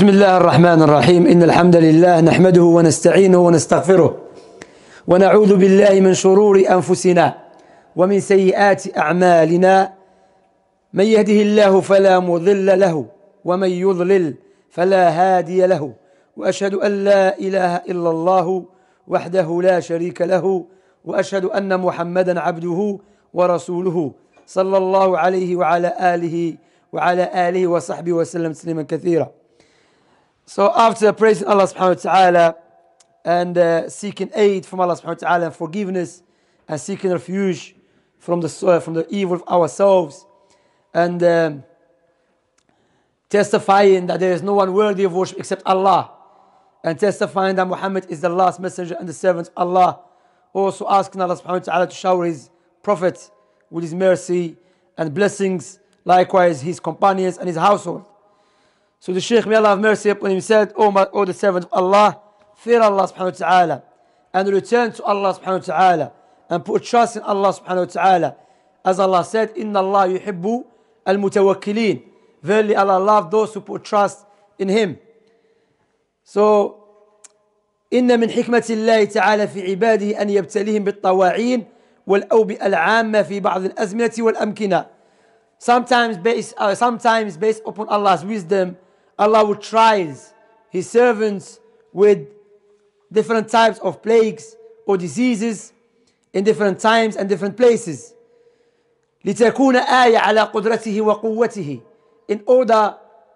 بسم الله الرحمن الرحيم. إن الحمد لله نحمده ونستعينه ونستغفره ونعوذ بالله من شرور أنفسنا ومن سيئات أعمالنا. من يهده الله فلا مضل له ومن يضلل فلا هادي له، وأشهد أن لا إله إلا الله وحده لا شريك له، وأشهد أن محمدا عبده ورسوله صلى الله عليه وعلى آله وصحبه وسلم تسليما كثيرا. So after praising Allah subhanahu wa ta'ala and seeking aid from Allah subhanahu wa ta'ala and forgiveness and seeking refuge from the evil of ourselves and testifying that there is no one worthy of worship except Allah, and testifying that Muhammad is the last messenger and the servant of Allah, also asking Allah subhanahu wa ta'ala to shower his prophet with his mercy and blessings, likewise his companions and his household. So the Shaykh, may Allah have mercy upon him, said, O the servant of Allah, fear Allah subhanahu wa ta'ala and return to Allah subhanahu wa ta'ala and put trust in Allah subhanahu wa ta'ala. As Allah said, Inna Allah yuhibbu al-mutawakkilin. Verily Allah loves those who put trust in Him. So, إن من حكمة الله تعالى في عباده أن يبتليهم بالطواعين والأوبئة العامة في بعض الأزمنة والأمكنة. Sometimes based upon Allah's wisdom, Allah would try His servants with different types of plagues or diseases in different times and different places. لتكون آية على قدرته وقوته. In order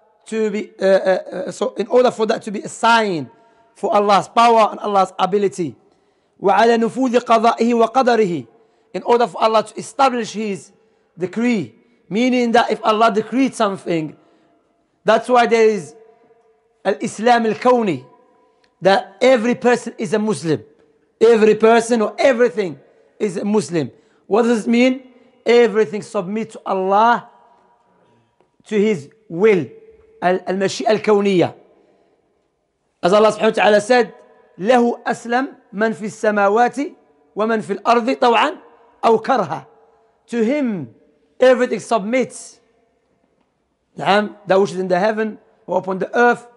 for that to be a sign for Allah's power and Allah's ability. وعلى نفوذ قضائه وقدره. In order for Allah to establish His decree. Meaning that if Allah decreed something, that's why there is al-Islam al-Kawni, that every person is a Muslim. Every person or everything is a Muslim. What does it mean? Everything submit to Allah, to His will. Al-Mashi'a al-Kawniyya. As Allah subhanahu wa ta'ala said, له أسلم من في السماوات ومن في الأرض طوعا أو كرها. To Him everything submits. That which is in the heaven or upon the earth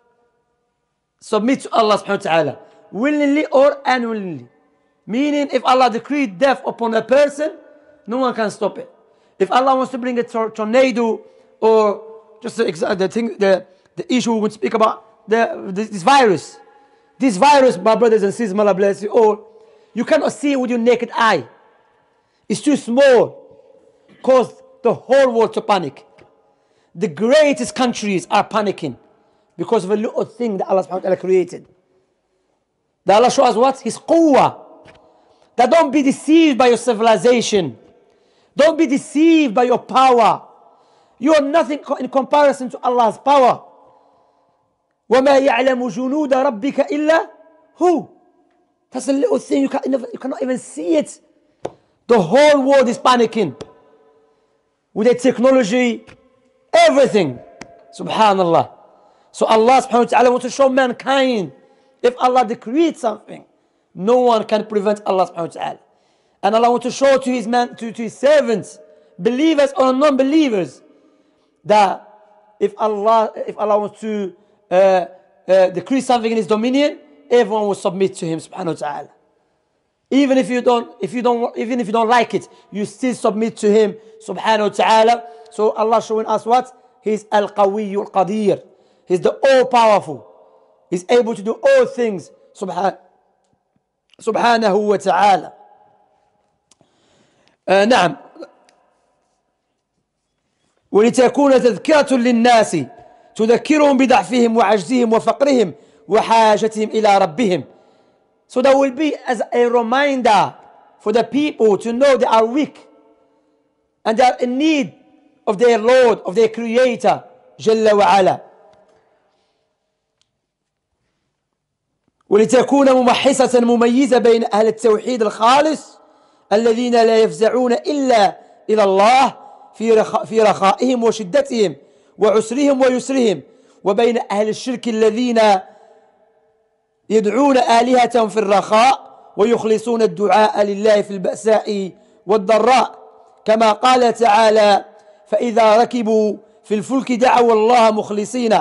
submit to Allah subhanahu wa ta'ala, willingly or unwillingly. Meaning, if Allah decreed death upon a person, no one can stop it. If Allah wants to bring a tornado or just the issue we would speak about, this virus, my brothers and sisters, may Allah bless you all, you cannot see it with your naked eye. It's too small. Caused the whole world to panic. The greatest countries are panicking because of a little thing that Allah subhanahu wa ta'ala created. That Allah shows us what? His quwwah. That don't be deceived by your civilization. Don't be deceived by your power. You are nothing in comparison to Allah's power. وَمَا يَعْلَمُ جُنُودَ رَبِّكَ إِلَّا هُ. That's a little thing, you cannot even see it. The whole world is panicking. With the technology, everything. Subhanallah. So Allah subhanahu wa ta'ala wants to show mankind, if Allah decreed something, no one can prevent Allah subhanahu wa ta'ala. And Allah wants to show to His servants, believers or non-believers, that if Allah wants to decree something in His dominion, everyone will submit to Him subhanahu wa ta'ala. Even if you don't like it, you still submit to Him subhanahu wa ta'ala. So Allah showing us what? He's al-Qawiyyu al-Qadir. He's the all-powerful. He's able to do all things subhanahu wa ta'ala. نعم. ولتكون تذكرة للناس تذكرهم بضعفهم وعجزهم وفقرهم وحاجتهم إلى ربهم. So that will be as a reminder for the people to know they are weak and they are in need of their Lord, of their Creator, جل وعلا. ولتكون ممحصة مميزة بين أهل التوحيد الخالص الذين لا يفزعون إلا إلى الله في رخائهم وشدتهم وعسرهم ويسرهم، وبين أهل الشرك الذين يدعون آلهتهم في الرخاء ويخلصون الدعاء لله في البأساء والضراء، كما قال تعالى: فإذا ركبوا في الفلك دعوا الله مخلصين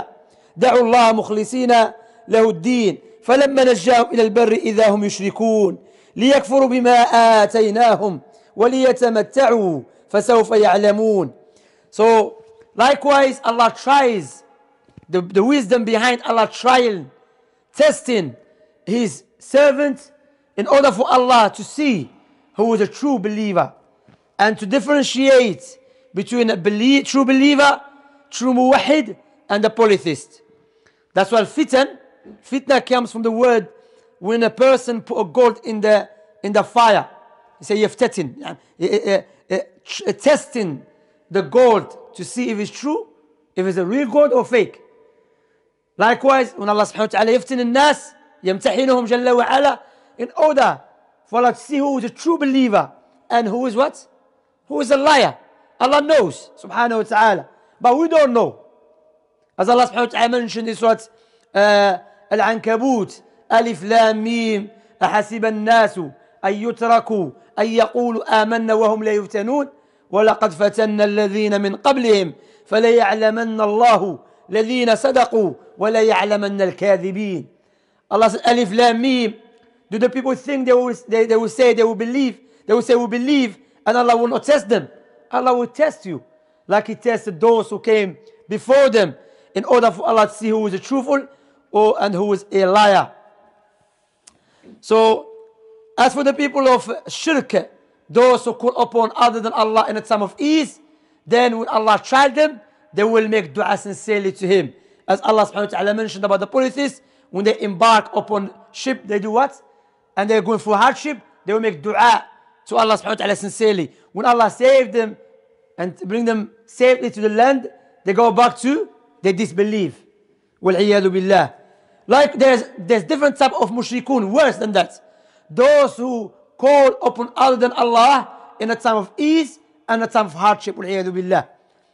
دعوا الله مخلصين له الدين فلما نجاهم إلى البر إذا هم يشركون ليكفروا بما آتيناهم وليتمتعوا فسوف يعلمون. So likewise Allah tries the wisdom behind Allah trial, testing his servant in order for Allah to see who is a true believer and to differentiate between a true believer, true muwahid, and a polytheist. That's why fitna comes from the word when a person put a gold in the fire. You say yaftatin, testing the gold to see if it's true, if it's a real gold or fake. Likewise, when Allah subhanahu wa ta'ala yaftin al-nas, yamtahinuhum jalla wa ala, in order for Allah to see who is a true believer and who is what? Who is a liar. Allah knows, subhanahu wa ta'ala. But we don't know. As Allah subhanahu wa ta'ala mentioned in Surah Al-Ankabut, Alif Lam Mim, أحسب الناس أن يتركوا أن يقولوا آمنا وهم لا يفتنون ولقد فتنا الذين من قبلهم فليعلمن الله الذين صدقوا وليعلمن الكاذبين. Allah said, Alif Lam Mim. Do the people think they will say they will believe? They will say we believe, and Allah will not test them. Allah will test you, like He tested those who came before them, in order for Allah to see who is a truthful and who is a liar. So, as for the people of shirk, those who call upon other than Allah in a time of ease, then when Allah tried them, they will make dua sincerely to Him. As Allah subhanahu wa ta'ala mentioned about the polytheists, when they embark upon ship, they do what? And they're going through hardship, they will make dua to Allah subhanahu wa ta'ala sincerely. When Allah saved them and bring them safely to the land, they go back to their disbelief. Wal-iyadu billah. Like there's different type of mushrikun, worse than that. Those who call upon other than Allah in a time of ease and a time of hardship. Wal-iyadu billah.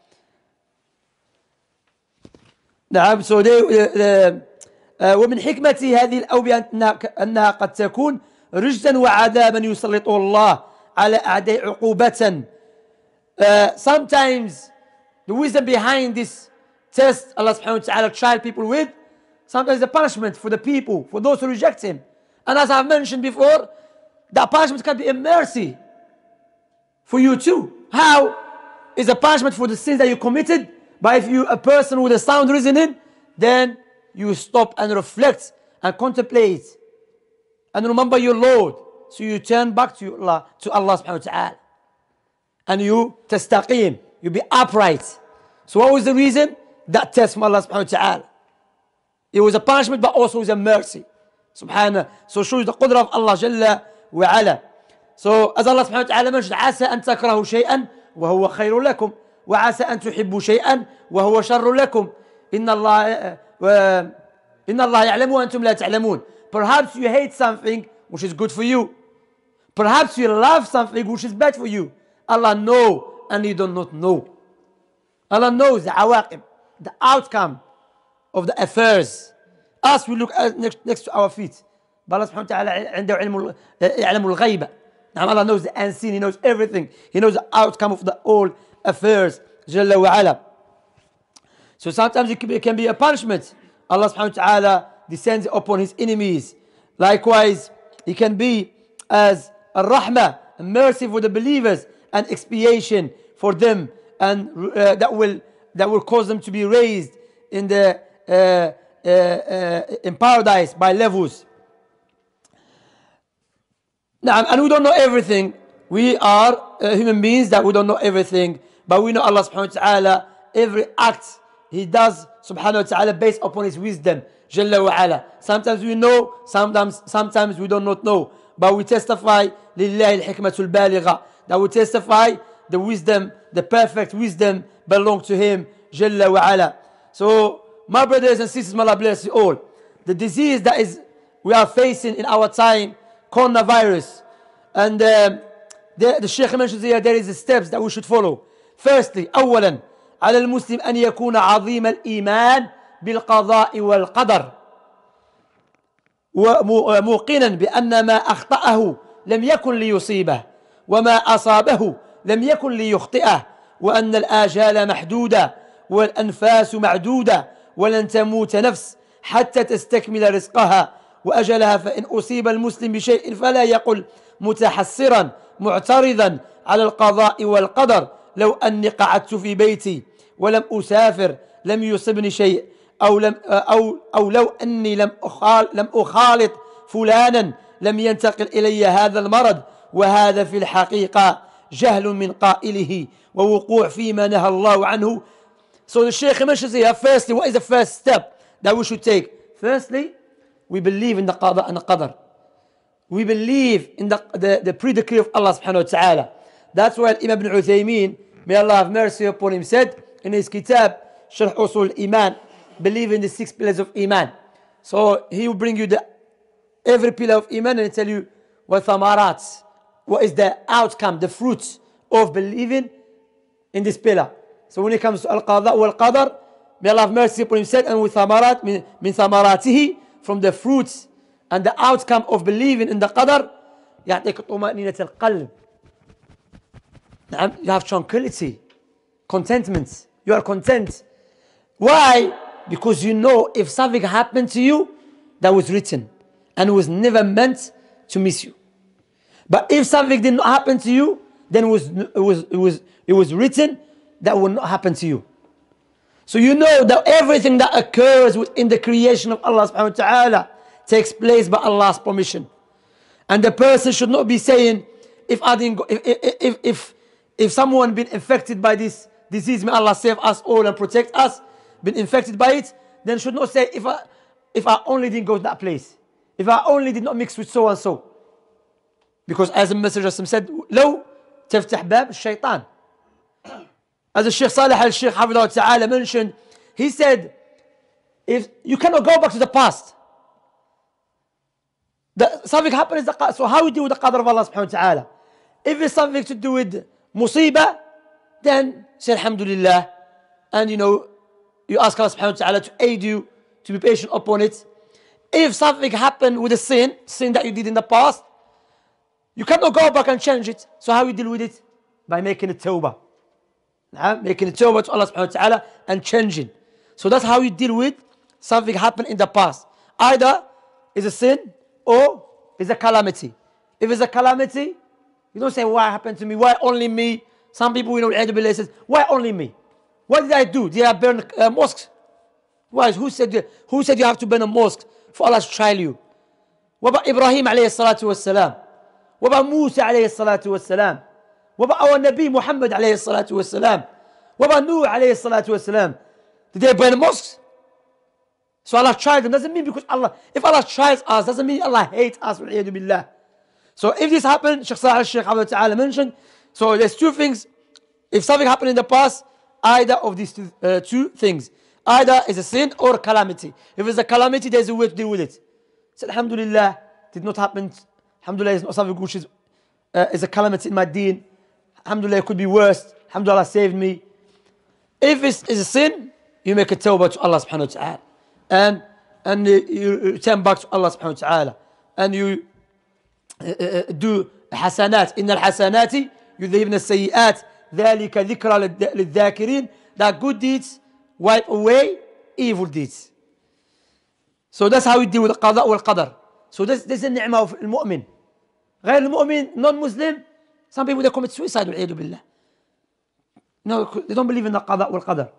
نعم. So ومن حكمة هذه الأوبئة أنها قد تكون رجزا وعذابا يسلطه الله على أعداء عقوبة. Sometimes the wisdom behind this test Allah subhanahu wa ta'ala tried people with, sometimes the punishment for the people, for those who reject Him. And as I've mentioned before, that punishment can be a mercy for you too. How is a punishment for the sins that you committed? But if you're a person with a sound reasoning, then you stop and reflect and contemplate and remember your Lord. So you turn back to Allah subhanahu wa ta'ala. And you tastaqim, you be upright. So what was the reason? That test from Allah subhanahu wa ta'ala. It was a punishment but also was a mercy. Subhanallah. So shows the qudra of Allah Jalla wa ala. So as Allah subhanahu wa ta'ala mentioned, عسى أن تكرهوا شيئا وهو خير لكم وعسى أن تحبوا شيئا وهو شر لكم إن الله يعلم وأنتم لا تعلمون. Perhaps you hate something which is good for you. Perhaps you love something which is bad for you. Allah knows and you do not know. Allah knows the awaqib, the outcome of the affairs. Us, we look at next to our feet. But Allah subhanahu wa ta'ala عنده علم الغيبة. Allah knows the unseen, He knows everything. He knows the outcome of the all affairs. Jalla wa ala. So sometimes it can be a punishment. Allah subhanahu wa ta'ala descends upon His enemies. Likewise, it can be as a rahmah, a mercy for the believers, and expiation for them, and that will cause them to be raised in paradise by levels. Now, and we don't know everything. We are human beings that we don't know everything, but we know Allah subhanahu wa ta'ala, every act He does subhanahu wa ta'ala based upon His wisdom. Jalla wa ala. Sometimes we know, sometimes we do not know. But we testify lillahi al-hikmatul baligha. That we testify the wisdom, the perfect wisdom belongs to Him. Jalla wa ala. So, my brothers and sisters, may Allah bless you all. The disease that we are facing in our time, coronavirus. And the Shaykh mentions here there is steps that we should follow. Firstly, أولا على المسلم أن يكون عظيم الإيمان بالقضاء والقدر وموقنا بأن ما أخطأه لم يكن ليصيبه وما أصابه لم يكن ليخطئه وأن الآجال محدودة والأنفاس معدودة ولن تموت نفس حتى تستكمل رزقها وأجلها فإن أصيب المسلم بشيء فلا يقل متحسرا معترضا على القضاء والقدر لو أني قعدت في بيتي ولم أسافر لم يصبني شيء أو لو أني لم أخالط فلانا لم ينتقل إلي هذا المرض وهذا في الحقيقة جهل من قائله ووقوع فيما نهى الله عنه. So the Shaykh mentions here, firstly, what is the first step that we should take? Firstly, we believe in the qada and the qadar. We believe in the pre-decree of Allah subhanahu wa ta'ala. That's why Imam ibn Uthaymeen, may Allah have mercy upon him, said in his kitab, Sharh Usul Iman, believe in the 6 pillars of Iman. So he will bring you every pillar of Iman and tell you what thamarat, what is the outcome, the fruits of believing in this pillar. So when it comes to al-qada wal-qadar, may Allah have mercy upon him, said, and with thamarat, min thamaratihi, from the fruits and the outcome of believing in the qadar, يعطيك طمأنينة القلب. You have tranquility, contentment. You are content. Why? Because you know if something happened to you, that was written and was never meant to miss you. But if something did not happen to you, then it was written that will not happen to you. So you know that everything that occurs within the creation of Allah subhanahu wa ta'ala takes place by Allah's permission. And the person should not be saying, if someone been infected by this disease, may Allah save us all and protect us, been infected by it, then should not say, if I only didn't go to that place, if I only did not mix with so and so. Because as the Messenger said, لو تفتح باب الشيطان. As the Shaykh Salih al-Shaykh Hafidhahullah Ta'ala mentioned, he said, if you cannot go back to the past. Something happened, so how you deal with the qadr of Allah subhanahu wa ta'ala? If it's something to do with musibah, then say alhamdulillah, and you ask Allah subhanahu wa ta'ala to aid you, to be patient upon it. If something happened with a sin that you did in the past, you cannot go back and change it. So how you deal with it? By making a tawbah. Making a tawbah to Allah subhanahu wa ta'ala and changing. So that's how you deal with something happened in the past. Either it's a sin or it's a calamity. If it's a calamity, you don't say, why happened to me? Why only me? Some people, says, why only me? What did I do? Did I burn mosques? Why? Who said you have to burn a mosque for Allah to trial you? What about Ibrahim alayhi salatu wassalam? What about Musa alayhi salatu wassalam? What about our Nabi Muhammad alayhi salatu wassalam? What about Nuh alayhi salatu wassalam? Did they burn mosques? So Allah tried them. Doesn't mean because if Allah tries us, doesn't mean Allah hates us. So if this happened, Shaykh Salih al-Shaykh Hafidhahullah Ta'ala mentioned, so there's 2 things. If something happened in the past, either of these 2 things. Either it's a sin or a calamity. If it's a calamity, there's a way to deal with it. So alhamdulillah, did not happen. Alhamdulillah, it's not something which is a calamity in my deen. Alhamdulillah, it could be worse. Alhamdulillah, saved me. If it's a sin, you make a tawbah to Allah subhanahu wa ta'ala. And you turn back to Allah subhanahu wa ta'ala. And you do hasanat. إن الحسنات يذهبن السيئات ذلك ذكرى للذاكرين. That good deeds wipe away evil deeds. So that's how we deal with the qada wal qadar. So this is the ni'mah of al-mu'min. غير المؤمن, non-Muslim, some people they commit suicide والعياذ بالله. No, they don't believe in the qada wal qadar.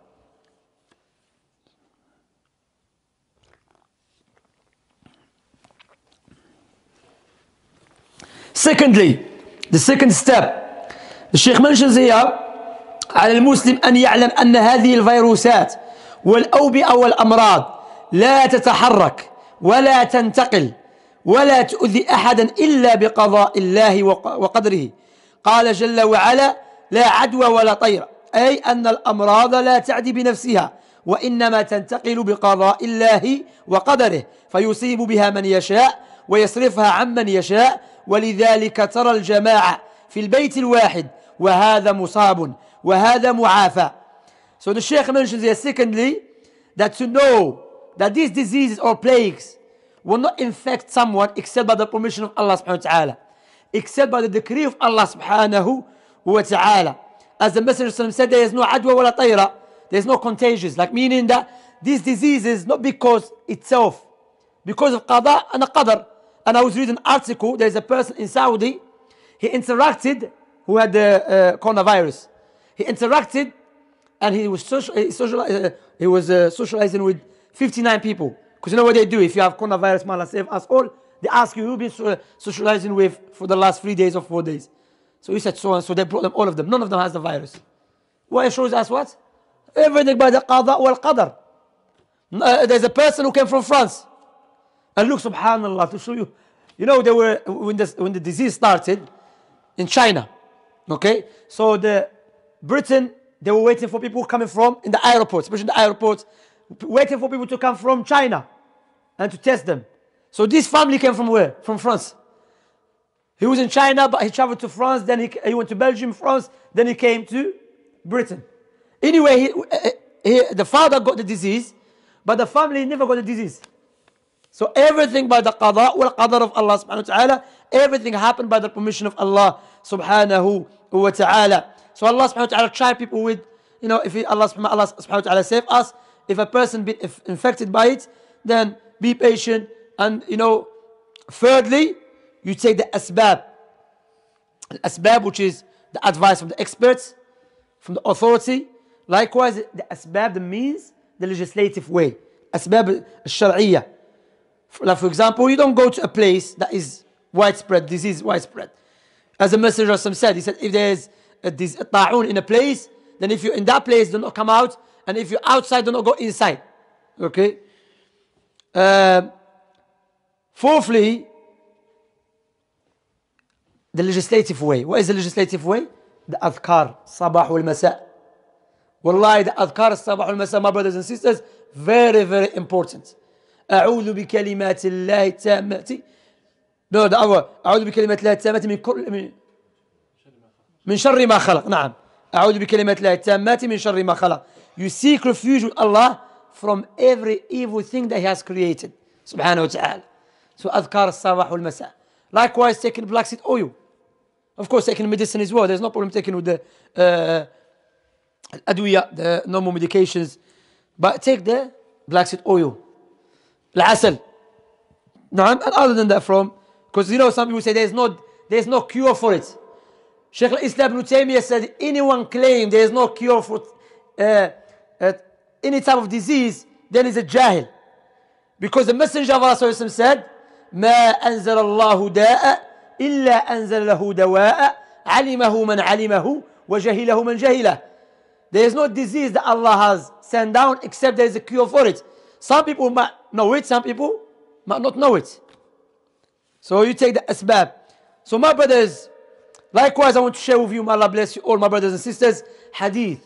Secondly, the second step, the Shaykh mentions here, على المسلم أن يعلم أن هذه الفيروسات والأوبئة والأمراض لا تتحرك ولا تنتقل ولا تؤذي أحدا إلا بقضاء الله وقدره. قال جل وعلا: لا عدوى ولا طير، أي أن الأمراض لا تعدي بنفسها وإنما تنتقل بقضاء الله وقدره، فيصيب بها من يشاء ويصرفها عمن يشاء. ولذلك ترى الجماعة في البيت الواحد وهذا مصاب وهذا معافى. So the Shaykh mentions here secondly that to know that these diseases or plagues will not infect someone except by the permission of Allah subhanahu wa ta'ala, except by the decree of Allah subhanahu wa ta'ala. As the Messenger said, there is no adwa wala tayra, there is no contagious, like meaning that these diseases not because itself, because of qada and qadar. And I was reading an article, there's a person in Saudi, he interacted, who had the coronavirus. He interacted and he was socializing with 59 people. Because you know what they do, if you have coronavirus, may Allah save us all, they ask you, who've been socializing with for the last 3 days or 4 days. So he said so and so, they brought them, all of them. None of them has the virus. What it shows us what? Everything by the qada wal qadar. There's a person who came from France. And look, subhanallah, to show you. You know, they were, when the disease started in China, okay? So Britain, they were waiting for people coming from, in the airports, especially in the airports, waiting for people to come from China and to test them. So this family came from where? From France. He was in China, but he traveled to France, then he went to Belgium, France, then he came to Britain. Anyway, the father got the disease, but the family never got the disease. So everything by the qada wal qadar of Allah subhanahu wa ta'ala, everything happened by the permission of Allah subhanahu wa ta'ala. So Allah subhanahu wa ta'ala try people with, you know, if Allah subhanahu wa ta'ala save us, if a person be infected by it, then be patient. And, you know, thirdly, you take the asbab. The asbab, which is the advice from the experts, from the authority. Likewise, the asbab, the means, the legislative way. Asbab al-shar'iyya. Like, for example, you don't go to a place that is widespread, disease widespread. As the Messenger of Allah said, he said, if there's a ta'un in a place, then if you're in that place, do not come out. And if you're outside, do not go inside. Okay? Fourthly, the legislative way. What is the legislative way? The adhkar, sabah wal masa. Wallahi, the adhkar, sabah wal masa, my brothers and sisters, very, very important. أعوذ بكلمات الله التامة. No, the other. أعوذ بكلمات الله التامة من شر ما خلق. نعم. أعوذ بكلمات الله التامة من شر ما خلق. You seek refuge with Allah from every evil thing that He has created. Subhanahu wa ta'ala. So أذكار الصباح والمساء. Likewise, taking black seed oil. Of course, taking medicine as well. There's no problem taking with the adwiya, the normal medications. But take the black seed oil. العسل. نعم. And other than that from, because you know some people say there's no cure for it. Shaykh al-Islam ibn Taymiyyah said anyone claim there's no cure for any type of disease, then is a jahil. Because the Messenger of Allah said, ما أنزل الله داء إلا أنزل له دواء علمه من علمه وجهله من جهله. There is no disease that Allah has sent down except there is a cure for it. Some people might know it, some people might not know it. So you take the asbab. So my brothers, likewise I want to share with you, may Allah bless you all, my brothers and sisters, hadith.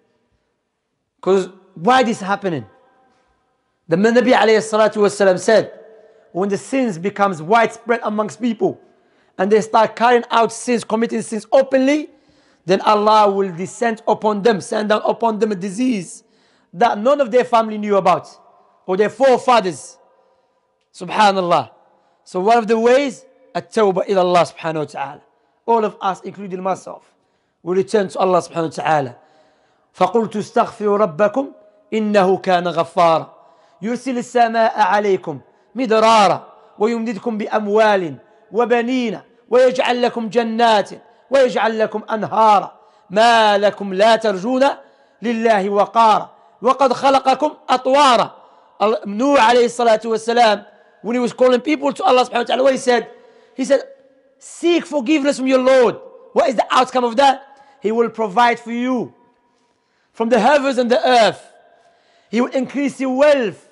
Because why this happening? The Nabi alayhi salatu wasalam said, when the sins becomes widespread amongst people, and they start carrying out sins, committing sins openly, then Allah will descend upon them, send down upon them a disease that none of their family knew about, or their forefathers. Subhanallah. So one of the ways, at-tawbah ila Allah subhanahu wa ta'ala. All of us, including myself, will return to Allah subhanahu wa ta'ala. فَقُلْتُ اسْتَغْفِرُوا رَبَّكُمْ إِنَّهُ كَانَ غَفَّارًا يُرْسِلِ السَّمَاءَ عَلَيْكُمْ مِدْرَارًا وَيُمْدِدْكُمْ بِأَمْوَالٍ وَبَنِينَ وَيَجْعَلْ لَكُمْ جَنَّاتٍ وَيَجْعَلْ لَكُمْ أَنْهَارًا مَا لَكُمْ لَا تَرْجُونَ لِلَّهِ وَقَارًا وَقَدْ خَلَقَكُمْ أَطْوَارًا. Nuh alayhi salatu wasalam, when he was calling people to Allah subhanahu wa ta'ala, what he said? He said, seek forgiveness from your Lord. What is the outcome of that? He will provide for you from the heavens and the earth. He will increase your wealth.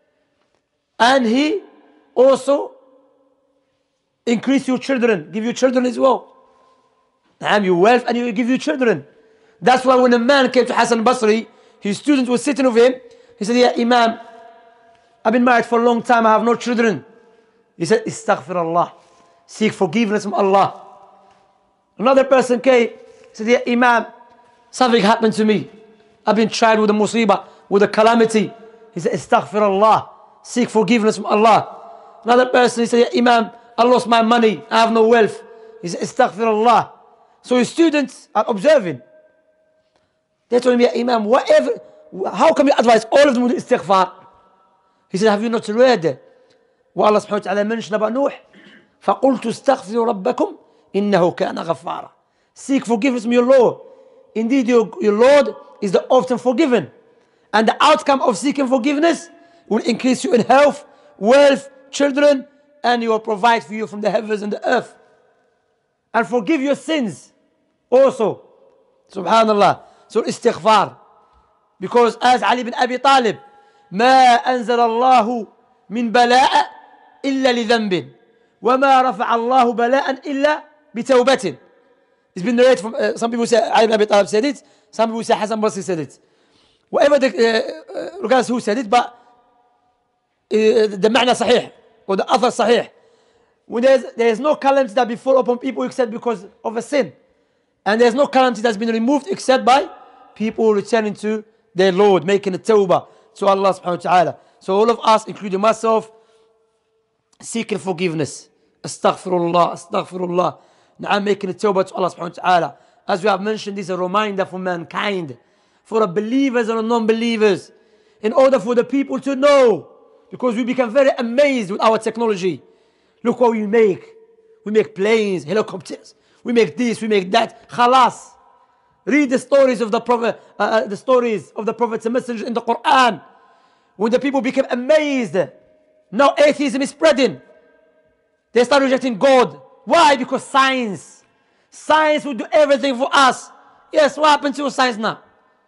And He also increase your children, give you children as well. And your wealth, and He will give you children. That's why when a man came to Hassan Basri, his student was sitting with him, he said, Ya Imam, I've been married for a long time, I have no children. He said, Astaghfirullah, seek forgiveness from Allah. Another person came, said, Ya Imam, something happened to me. I've been tried with a musibah, with a calamity. He said, Astaghfirullah, seek forgiveness from Allah. Another person, he said, Ya Imam, I lost my money, I have no wealth. He said, Astaghfirullah. So his students are observing. They told him, Ya Imam, how can we advise all of them with istighfar? He said, have you not read what Allah subhanahu wa ta'ala mentioned about Nuh? فَقُلْتُ اسْتَغْفِرُوا رَبَّكُمْ إِنَّهُ كَانَ غَفَّارًا. Seek forgiveness from your Lord. Indeed, your Lord is the often forgiven. And the outcome of seeking forgiveness will increase you in health, wealth, children, and He will provide for you from the heavens and the earth. And forgive your sins also. Subhanallah. So istighfar. Because as Ali bin Abi Talib, ما أنزل الله من بلاء إلا لذنب وما رفع الله بلاء إلا بتوبة. It's been narrated from, some people say Ali bin Abi Talib said it, some people say Hassan Basri said it. Whatever regardless who said it, but the معنى صحيح, or the author صحيح. When there is no calamity that befall upon people except because of a sin. And there is no calamity that's been removed except by people returning to their Lord, making a tawbah to Allah subhanahu wa ta'ala. So all of us, including myself, seeking forgiveness. Astaghfirullah, astaghfirullah. Now I'm making a tawbah to Allah subhanahu wa ta'ala. As we have mentioned, this is a reminder for mankind, for the believers and the non-believers, in order for the people to know, because we become very amazed with our technology. Look what we make. We make planes, helicopters. We make this, we make that. Khalas. Read the stories of the Prophet, and messengers in the Quran. When the people became amazed, now atheism is spreading. They start rejecting God. Why? Because science will do everything for us. Yes, what happened to science now?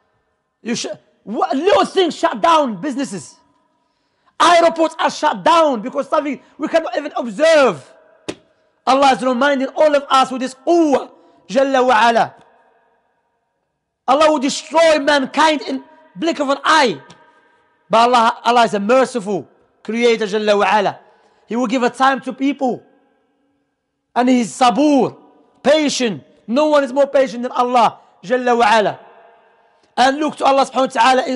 Little things shut down businesses. Airports are shut down because something we cannot even observe. Allah is reminding all of us with His quwwah, Jalla wa ala. Allah will destroy mankind in blink of an eye. But Allah is a merciful Creator, Jalla wa ala. He will give a time to people. And He is sabur, patient. No one is more patient than Allah, Jalla wa ala. And look to Allah subhanahu wa ta'ala in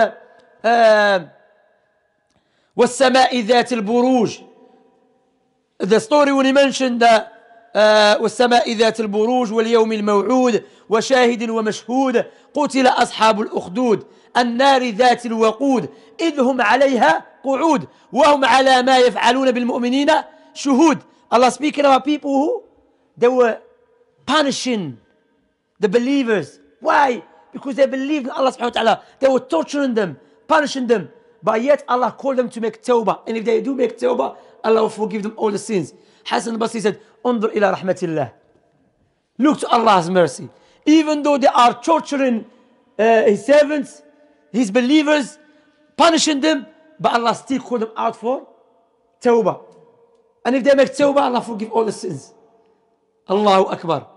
Surah وَالسَّمَاءِ ذَاتِ الْبُرُوجِ. The story when He mentioned وَالسَّمَاءِ ذَاتِ الْبُرُوجِ وَالْيَوْمِ الْمَوْعُودِ وَشَاهِدٍ وَمَشْهُودٍ قُتِلَ أَصْحَابُ الْأُخْدُودِ النَّارِ ذَاتِ الْوَقُودِ إِذْ هُمْ عَلَيْهَا قُعُودٌ وَهُمْ عَلَى مَا يَفْعَلُونَ بِالْمُؤْمِنِينَ شُهُودٌ. Allah speaking about people who they were punishing the believers. Why? Because they believed in Allah subhanahu wa ta'ala. They were torturing them, punishing them. But yet Allah called them to make tawbah. And if they do make tawbah, Allah will forgive them all the sins. Hassan al-Basri said, انظر إلى رحمة الله. Look to Allah's mercy. Even though they are torturing His servants, His believers, punishing them, but Allah still called them out for tawbah. And if they make tawbah, Allah forgive all the sins. Allahu Akbar.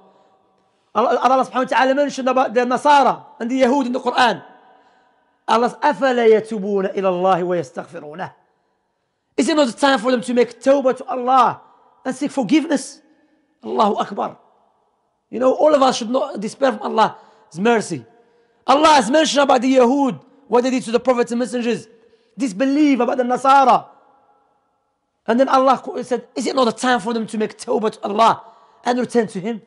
Allah subhanahu wa ta'ala mentioned about the Nasara and the Yahud in the Quran. Allah says, أَفَلَا يَتُوبُونَ إِلَى اللَّهِ وَيَسْتَغْفِرُونَهُ. Is it not the time for them to make tawbah to Allah and seek forgiveness? Allahu Akbar. You know, all of us should not despair from Allah's mercy. Allah has mentioned about the Yahud, what they did to the prophets and messengers, disbelief about the Nasara. And then Allah said, is it not the time for them to make tawbah to Allah and return to Him?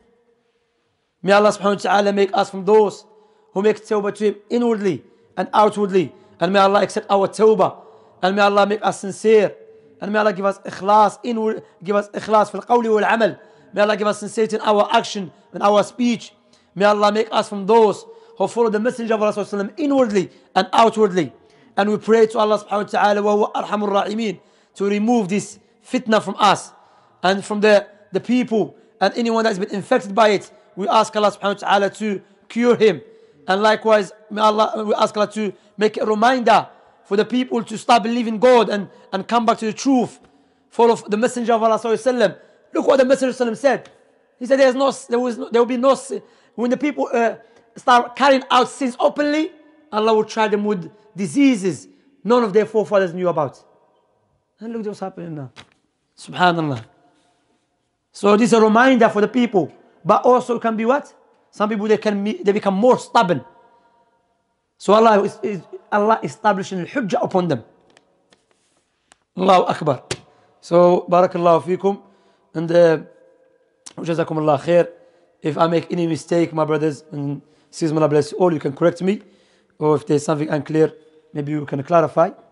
May Allah subhanahu wa ta'ala make us from those who make tawbah to Him inwardly and outwardly. And may Allah accept our tawbah. And may Allah make us sincere. And may Allah give us ikhlas, give us ikhlas fil qawli wal amal. May Allah give us sincerity in our action and our speech. May Allah make us from those who follow the Messenger of Allah inwardly and outwardly. And we pray to Allah subhanahu wa ta'ala wa huwa arhamur rahimin to remove this fitna from us and from the people and anyone that's been infected by it. We ask Allah subhanahu wa ta'ala to cure him. And likewise, we ask Allah to make a reminder for the people to start believing God and come back to the truth. Follow the Messenger of Allah sallallahu alaihi wasallam. Look what the Messenger sallallahu said. He said there will be no sin. When the people start carrying out sins openly, Allah will try them with diseases none of their forefathers knew about. And look what's happening now. Subhanallah. So this is a reminder for the people. But also can be what? Some people they become more stubborn. So Allah is establishing al-hujjah upon them. Allahu Akbar. So barakallahu feekum. And jazakumullah khair. If I make any mistake, my brothers and sisters, may Allah bless you all, you can correct me. or if there's something unclear, maybe you can clarify.